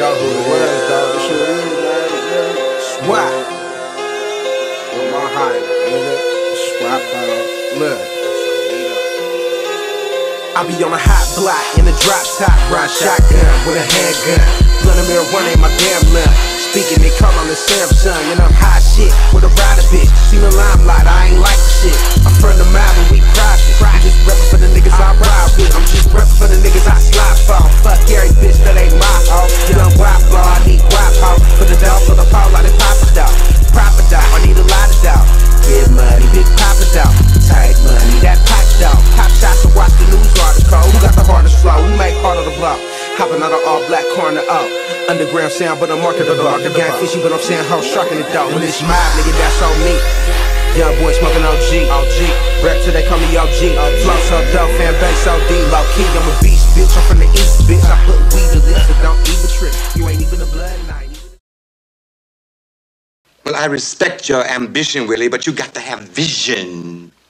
know who it is, dog. This shit is, man. Swap. With my height, nigga. Swap, dog. Look. I be on a hot block in a drop top, ride shotgun with a handgun. Blunt of marijuana ain't my damn limb. Speaking, they call on the Samsung, and I'm hot shit with a rider bitch. Seen the limelight, I ain't like the shit. I'm from the mile and we private. I'm just reppin' for the niggas I ride with. I'm just reppin' for the niggas I slide for. Fuck every bitch that ain't my hoe. Young Wappo, I need Wappo. For the dog, for the pole, I done pop it out. Proper dog, I need a lot of dog. Big money, big papa dog. Tight money, that pot dog. Pop shots and watch the news article. Who got the hardest flow? Who make harder to blow? Hopping out of all black corner up. Underground sound, but I'm marketable. The gang fishy, but I'm saying how sharking it though. When it's mob, nigga, that's on me. Young boy smoking OG. Rap till they call me OG. Flow so dope, fan base so D. Low key, I'm a beast, bitch. I'm from the east, bitch. I put weed to lips, so don't even trip. You ain't even a blood knight. Well, I respect your ambition, Willie, but you got to have vision.